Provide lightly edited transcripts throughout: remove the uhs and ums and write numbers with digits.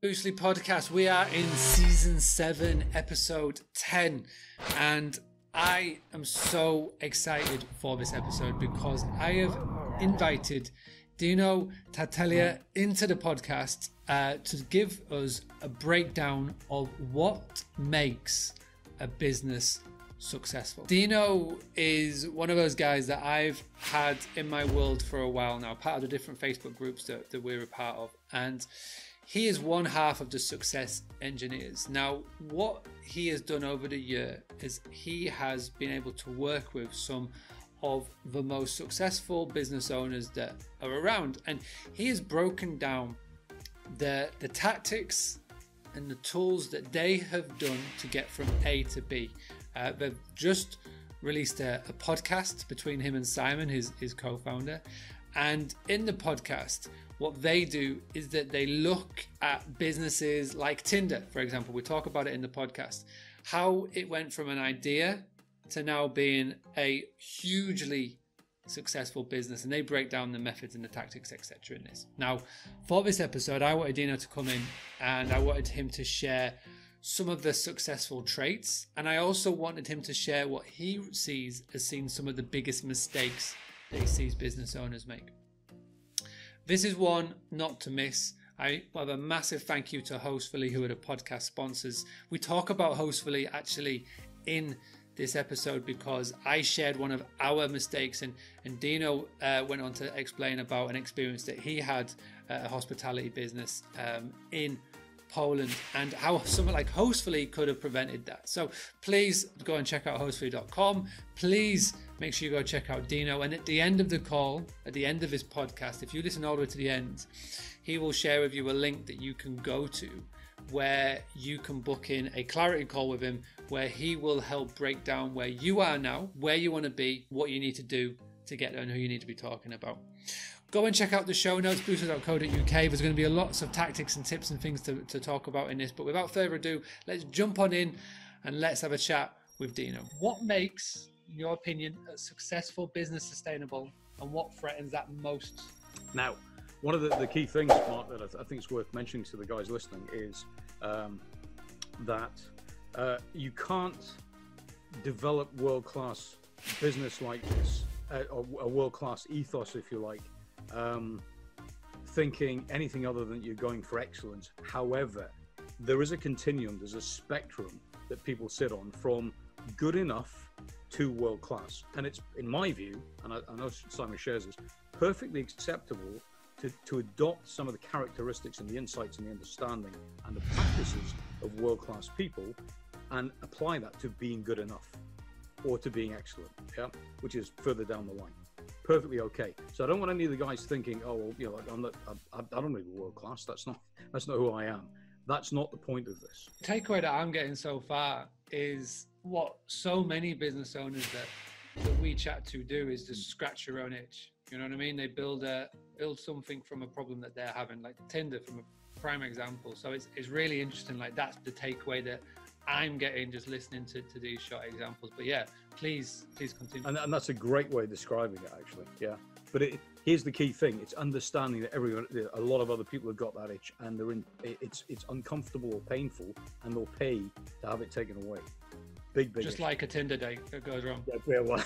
Boostly Podcast. We are in season 7, episode 10, and I am so excited for this episode because I have invited Dino Tartaglia into the podcast to give us a breakdown of what makes a business successful. Dino is one of those guys that I've had in my world for a while now, part of the different Facebook groups that we're a part of, and he is one half of the success engineers. Now, what he has done over the year is he has been able to work with some of the most successful business owners that are around, and he has broken down the tactics and the tools that they have done to get from A to B. They've just released a podcast between him and Simon, his co-founder, and in the podcast, what they do is that they look at businesses like Tinder, for example. We talk about it in the podcast, how it went from an idea to now being a hugely successful business, and they break down the methods and the tactics, etc. in this. Now, for this episode, I wanted Dino to come in and I wanted him to share some of the successful traits, and I also wanted him to share what he sees as being some of the biggest mistakes that he sees business owners make. This is one not to miss. I have a massive thank you to Hostfully, who are the podcast sponsors. We talk about Hostfully actually in this episode because I shared one of our mistakes, and Dino went on to explain about an experience that he had at a hospitality business in Poland and how something like Hostfully could have prevented that. So please go and check out hostfully.com. Please make sure you go check out Dino. And at the end of the call, at the end of his podcast, if you listen all the way to the end, he will share with you a link that you can go to where you can book in a clarity call with him, where he will help break down where you are now, where you want to be, what you need to do to get there, and who you need to be talking about. Go and check out the show notes, boostly.co.uk. There's going to be lots of tactics and tips and things to talk about in this. But without further ado, let's jump on in and let's have a chat with Dino. What makes, in your opinion, a successful business sustainable, and what threatens that most? Now, one of the key things, Mark, that I think is worth mentioning to the guys listening is that you can't develop world-class business like this, or a world-class ethos, if you like, thinking anything other than you're going for excellence. However, there is a continuum, there's a spectrum that people sit on from good enough to world class. And it's, in my view, and I know Simon shares this, perfectly acceptable to adopt some of the characteristics and the insights and the understanding and the practices of world class people and apply that to being good enough or to being excellent, yeah, which is further down the line. Perfectly okay. So I don't want any of the guys thinking, oh, well, you know, I don't need world class. That's not who I am. That's not the point of this. The takeaway that I'm getting so far is what so many business owners that we chat to do is just scratch your own itch. You know what I mean? They build something from a problem that they're having, like Tinder from a prime example. So it's really interesting. Like, that's the takeaway that I'm getting just listening to these short examples. But yeah, please continue. And that's a great way of describing it, actually. Yeah. But here's the key thing: it's understanding that a lot of other people have got that itch, and it's uncomfortable or painful, and they'll pay to have it taken away. Big just issue. Like a Tinder date that goes wrong. Yeah, well,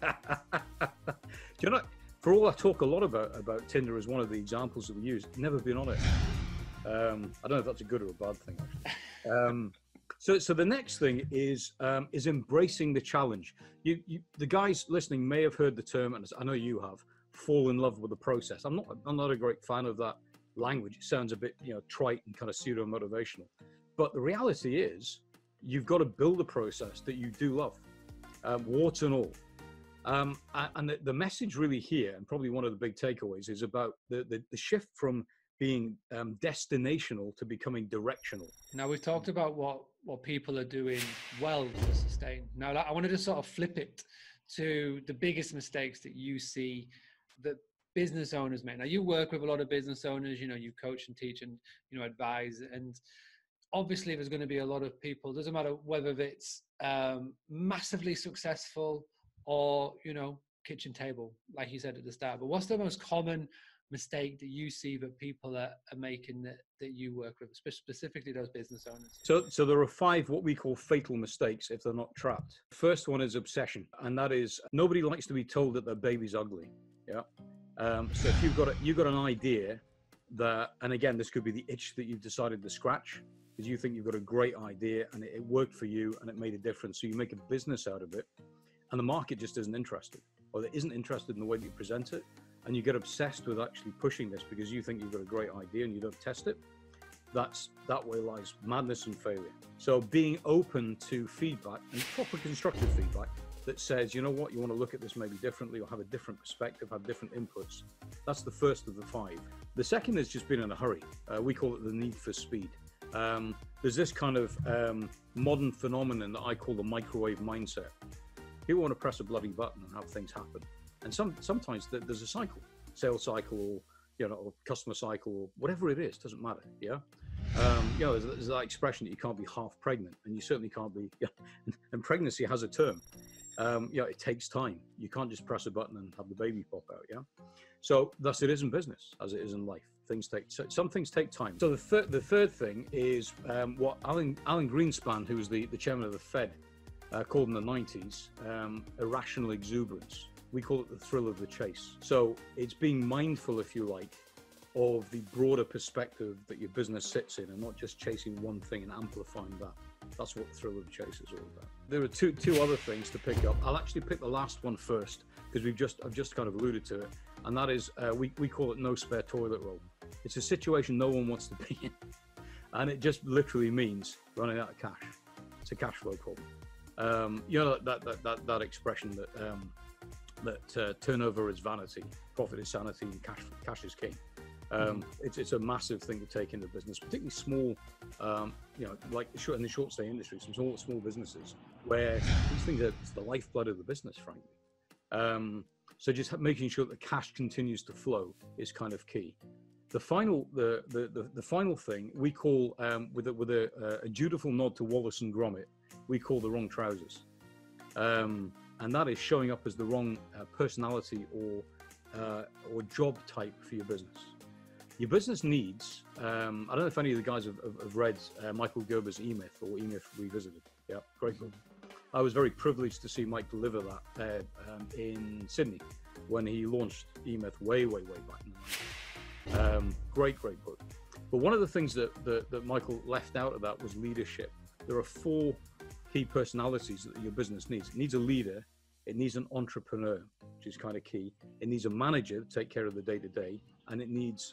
do you know? For all I talk a lot about Tinder as one of the examples that we use, never been on it. I don't know if that's a good or a bad thing, actually. So the next thing is embracing the challenge. The guys listening may have heard the term, and I know you have, fall in love with the process. I'm not a great fan of that language. It sounds a bit, trite and kind of pseudo motivational. But the reality is, you've got to build a process that you do love, warts and all. And the message really here, and probably one of the big takeaways, is about the shift from being destinational to becoming directional. Now, we've talked about what people are doing well to sustain. Now, I wanted to sort of flip it to the biggest mistakes that you see that business owners make. Now, you work with a lot of business owners, you coach and teach and, advise. And obviously there's going to be a lot of people, doesn't matter whether it's massively successful or, kitchen table, like you said at the start. But what's the most common mistake that you see that people are making that you work with, specifically those business owners? So there are 5 what we call fatal mistakes if they're not trapped. First one is obsession, and that is nobody likes to be told that their baby's ugly. Yeah. So if you've got an idea that, and again, this could be the itch that you've decided to scratch, because you think you've got a great idea and it worked for you and it made a difference. So you make a business out of it, and the market just isn't interested, or they isn't interested in the way that you present it, and you get obsessed with actually pushing this because you think you've got a great idea and you don't test it. That way lies madness and failure. So being open to feedback, and proper constructive feedback, that says, you know what, you want to look at this maybe differently or have a different perspective, have different inputs. That's the first of the 5. The second is just being in a hurry. We call it the need for speed. There's this kind of modern phenomenon that I call the microwave mindset. People want to press a bloody button and have things happen. And sometimes there's a cycle, sales cycle, or or customer cycle, or whatever it is, doesn't matter. Yeah. There's that expression that you can't be half pregnant, and you certainly can't be. Yeah, and pregnancy has a term. It takes time. You can't just press a button and have the baby pop out. Yeah. So thus it is in business, as it is in life. Some things take time. So the third thing is what Alan Greenspan, who was the chairman of the Fed, called in the 90s irrational exuberance. We call it the thrill of the chase. So it's being mindful, if you like, of the broader perspective that your business sits in, and not just chasing one thing and amplifying that. That's what the thrill of the chase is all about. There are two other things to pick up. I'll actually pick the last one first, because I've just kind of alluded to it, and that is we call it no spare toilet roll. It's a situation no one wants to be in, and it just literally means running out of cash. It's a cash flow problem. That expression that turnover is vanity, profit is sanity, and cash is king. It's a massive thing to take into business, particularly small, like in the short stay industry, some small businesses where these things are the lifeblood of the business, frankly. So just making sure that the cash continues to flow is kind of key. The final thing we call, with a dutiful nod to Wallace and Gromit, we call the wrong trousers, and that is showing up as the wrong personality or job type for your business. Your business needs, I don't know if any of the guys have read Michael Gerber's E-Myth or E-Myth Revisited. Yeah, great book. I was very privileged to see Mike deliver that in Sydney when he launched E-Myth way back in the 90s. Great book. But one of the things that Michael left out of that was leadership. There are 4 key personalities that your business needs. It needs a leader, it needs an entrepreneur, which is kind of key. It needs a manager to take care of the day-to-day, and it needs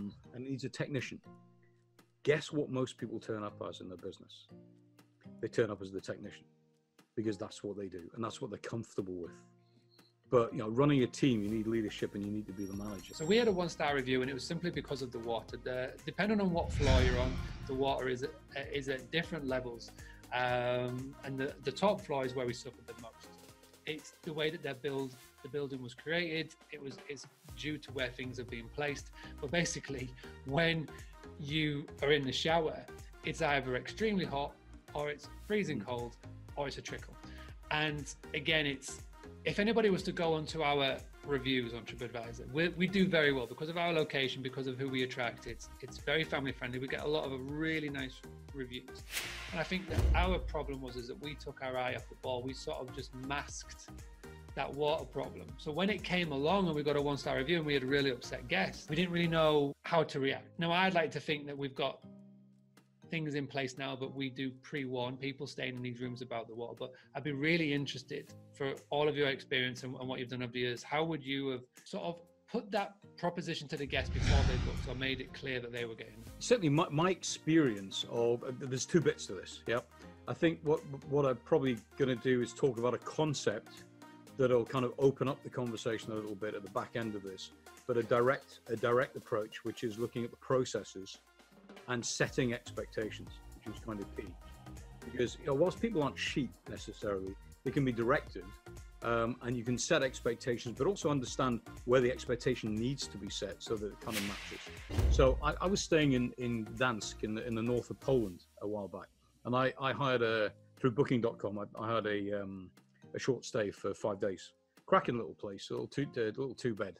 a technician. Guess what most people turn up as in their business? They turn up as the technician, because that's what they do and that's what they're comfortable with. But running a team, you need leadership and you need to be the manager. So we had a 1-star review, and it was simply because of the water. Depending on what floor you're on, the water is at different levels, and the top floor is where we suffered the most. It's the way that the building was created. It's due to where things are being placed. But basically, when you are in the shower, it's either extremely hot, or it's freezing cold, or it's a trickle. And again, if anybody was to go onto our reviews on TripAdvisor, we do very well because of our location, because of who we attract. It's very family friendly. We get a lot of really nice reviews. And I think that our problem is that we took our eye off the ball. We sort of just masked that water problem. So when it came along and we got a 1-star review and we had a really upset guest, we didn't really know how to react. Now, I'd like to think that we've got things in place now, but we do pre-warn people staying in these rooms about the water. But I'd be really interested, for all of your experience and what you've done over the years, how would you have sort of put that proposition to the guests before they booked, or made it clear that they were getting it? Certainly my experience of, there's 2 bits to this. Yeah, I think what I'm probably going to do is talk about a concept that'll kind of open up the conversation a little bit at the back end of this, but a direct approach, which is looking at the processes and setting expectations, which is kind of key. Because whilst people aren't sheep necessarily, they can be directed, and you can set expectations, but also understand where the expectation needs to be set so that it kind of matches. So I was staying in Gdansk in the north of Poland a while back, and I hired through Booking.com. I hired a short stay for 5 days. Cracking little place, a little two bed.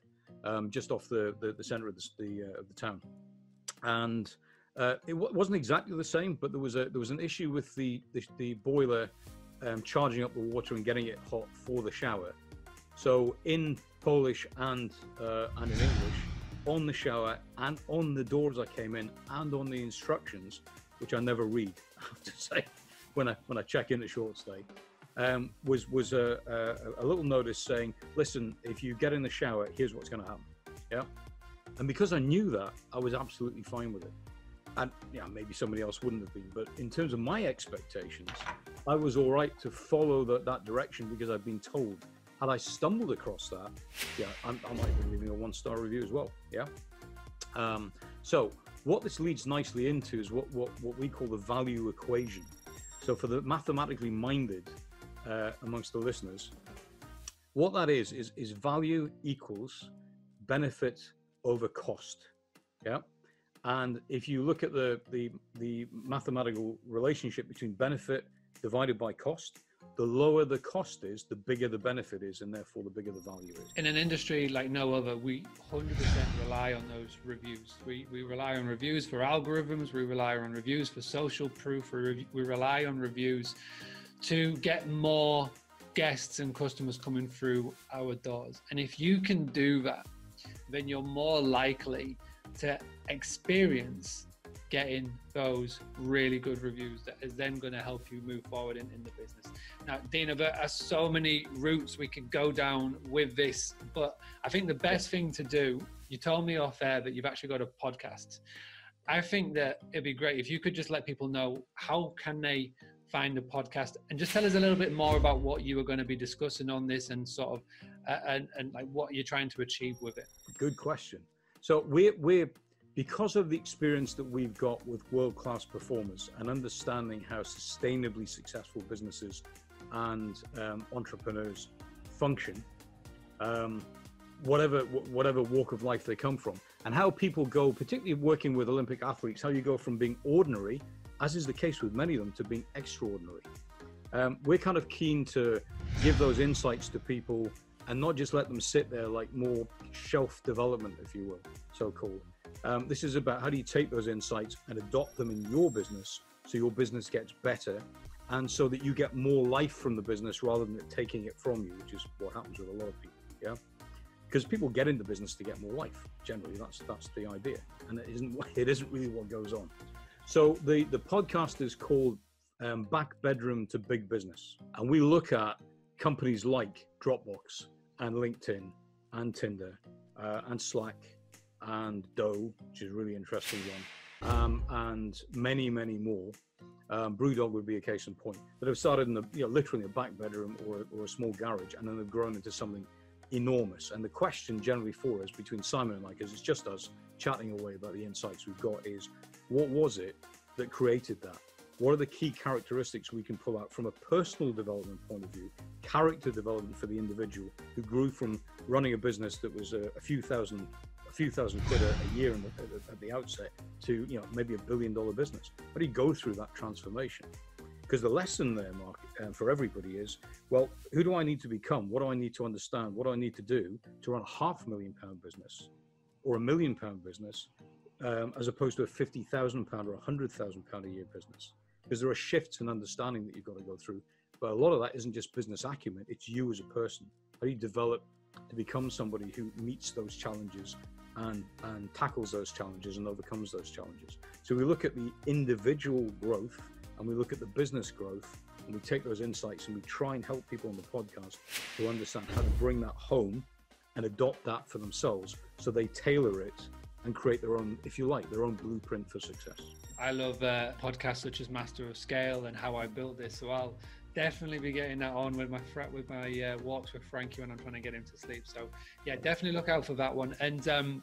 just off the center of the town. And it wasn't exactly the same, but there was an issue with the boiler charging up the water and getting it hot for the shower. So in Polish and in English, on the shower and on the doors I came in and on the instructions, which I never read, I have to say, when I check in at short stay, was a little notice saying, listen, if you get in the shower, here's what's going to happen. Yeah. And because I knew that, I was absolutely fine with it. And yeah, maybe somebody else wouldn't have been, but in terms of my expectations, I was all right to follow that direction because I'd been told. Had I stumbled across that, yeah, I might be leaving a 1-star review as well. Yeah. So what this leads nicely into is what we call the value equation. So for the mathematically minded amongst the listeners, what that is value equals benefit over cost. Yeah. And if you look at the mathematical relationship between benefit divided by cost, the lower the cost is, the bigger the benefit is, and therefore the bigger the value is. In an industry like no other, we 100% rely on those reviews. We rely on reviews for algorithms, we rely on reviews for social proof, we rely on reviews to get more guests and customers coming through our doors. And if you can do that, then you're more likely to experience getting those really good reviews that is then going to help you move forward in the business. Now, Dino, there are so many routes we could go down with this, but I think the best thing to do, you told me off air that you've actually got a podcast. I think that it'd be great if you could just let people know how can they find the podcast and just tell us a little bit more about what you are going to be discussing on this and sort of, and like what you're trying to achieve with it. Good question. So we're because of the experience that we've got with world-class performers and understanding how sustainably successful businesses and entrepreneurs function, whatever walk of life they come from, and how people go, particularly working with Olympic athletes, how you go from being ordinary, as is the case with many of them, to being extraordinary. We're kind of keen to give those insights to people and not just let them sit there like more shelf development, if you will, so-called. This is about how do you take those insights and adopt them in your business so your business gets better and so that you get more life from the business rather than it taking it from you, which is what happens with a lot of people. Yeah, because people get into business to get more life. Generally, that's the idea, and it isn't really what goes on. So the podcast is called Back Bedroom to Big Business, and we look at companies like Dropbox and LinkedIn and Tinder and Slack and Doe, which is a really interesting one, and many more. Brewdog would be a case in point, that have started in literally a back bedroom or a small garage, and then they've grown into something enormous. And the question generally for us, between Simon and I, because it's just us chatting away about the insights we've got, is what was it that created that? What are the key characteristics we can pull out from a personal development point of view, character development for the individual who grew from running a business that was a few thousand quid a year at the outset to maybe $1 billion business? How do you go through that transformation? Because the lesson there, Mark, for everybody is, well, who do I need to become? What do I need to understand? What do I need to do to run a £500,000 business or £1 million business, as opposed to a £50,000 or £100,000 a year business? Because there are shifts in understanding that you've got to go through. But a lot of that isn't just business acumen, it's you as a person. How do you develop to become somebody who meets those challenges and tackles those challenges and overcomes those challenges? So we look at the individual growth and we look at the business growth, and we take those insights and we try and help people on the podcast to understand how to bring that home and adopt that for themselves so they tailor it and create their own, if you like, their own blueprint for success. I love podcasts such as Master of Scale and How I Built This, so I'll definitely be getting that on with my walks with Frankie when I'm trying to get him to sleep. So yeah, definitely look out for that one. And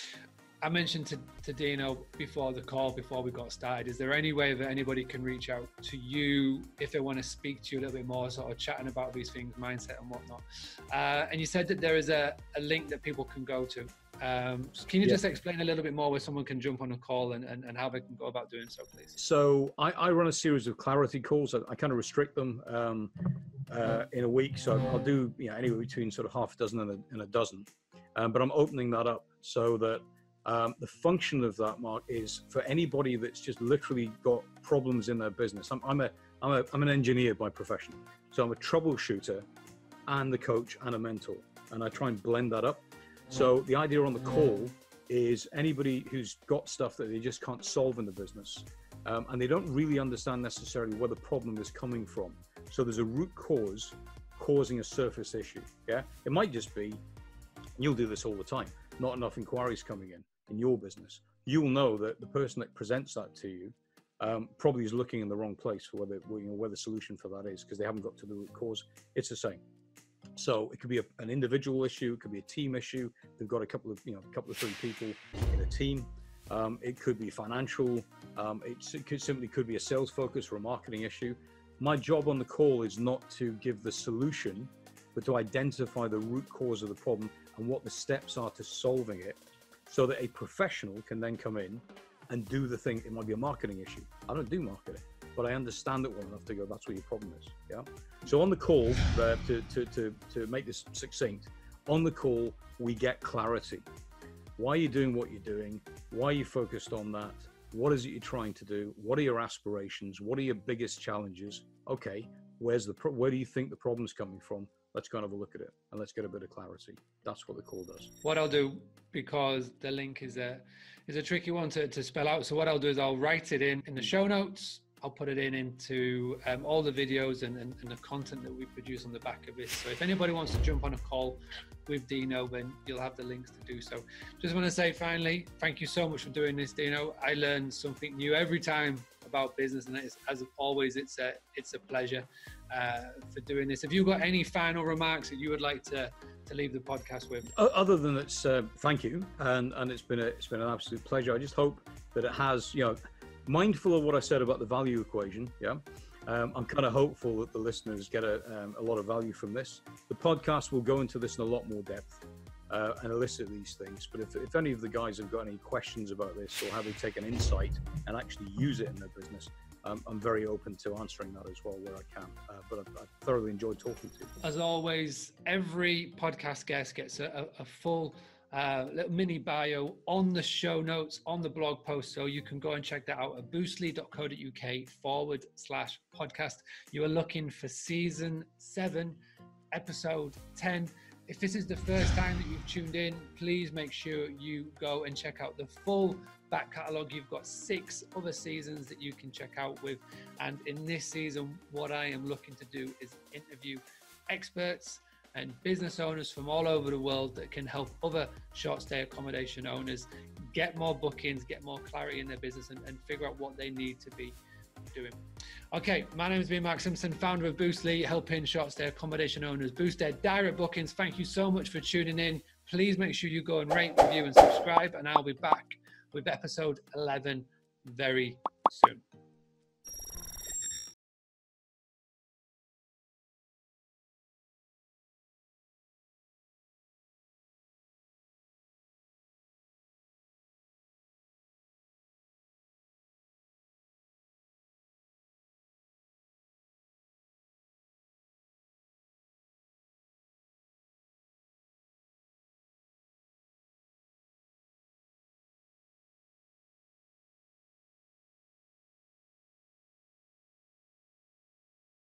I mentioned to Dino before the call, before we got started, is there any way that anybody can reach out to you if they want to speak to you a little bit more, sort of chatting about these things, mindset and whatnot? And you said that there is a link that people can go to. Can you just explain a little bit more where someone can jump on a call and how they can go about doing so, please? So I run a series of clarity calls. I kind of restrict them in a week. So I'll do anywhere between sort of half a dozen and a dozen. but I'm opening that up so that the function of that, Mark, is for anybody that's just literally got problems in their business. I'm an engineer by profession, so I'm a troubleshooter and the coach and a mentor, and I try and blend that up. So the idea on the call is anybody who's got stuff that they just can't solve in the business, and they don't really understand necessarily where the problem is coming from. So there's a root cause causing a surface issue. Yeah, it might just be, you'll do this all the time, not enough inquiries coming in your business. You'll know that the person that presents that to you probably is looking in the wrong place for where the solution for that is, because they haven't got to the root cause. It's the same. So it could be an individual issue, it could be a team issue. They've got a couple of three people in a team. It could be financial. It simply could be a sales focus or a marketing issue. My job on the call is not to give the solution, but to identify the root cause of the problem and what the steps are to solving it, so that a professional can then come in and do the thing. It might be a marketing issue. I don't do marketing, but I understand it well enough to go, that's what your problem is. Yeah. So on the call, to make this succinct, on the call, we get clarity. Why are you doing what you're doing? Why are you focused on that? What is it you're trying to do? What are your aspirations? What are your biggest challenges? Okay, where do you think the problem's coming from? Let's go and have a look at it, and let's get a bit of clarity. That's what the call does. What I'll do, because the link is a tricky one to spell out, so what I'll do is I'll write it in the show notes. I'll put it into all the videos and the content that we produce on the back of this. So if anybody wants to jump on a call with Dino, then you'll have the links to do so. Just want to say finally, thank you so much for doing this, Dino. I learn something new every time about business, and as always, it's a pleasure for doing this. Have you got any final remarks that you would like to leave the podcast with? Other than it's thank you, and it's been an absolute pleasure. I just hope that it has, mindful of what I said about the value equation. Yeah. I'm kind of hopeful that the listeners get a lot of value from this. The podcast will go into this in a lot more depth and elicit these things. But if any of the guys have got any questions about this, or how they take an insight and actually use it in their business, I'm very open to answering that as well where I can. But I thoroughly enjoyed talking to you. As always, every podcast guest gets a full little mini bio on the show notes on the blog post, so you can go and check that out at boostly.co.uk/podcast. You are looking for season 7, episode 10. If this is the first time that you've tuned in, please make sure you go and check out the full back catalogue. You've got 6 other seasons that you can check out with, and in this season, what I am looking to do is interview experts and business owners from all over the world that can help other short stay accommodation owners get more bookings, get more clarity in their business, and figure out what they need to be doing. Okay, my name is Mark Simpson, founder of Boostly, helping short stay accommodation owners boost their direct bookings. Thank you so much for tuning in. Please make sure you go and rate, review, and subscribe, and I'll be back with episode 11 very soon.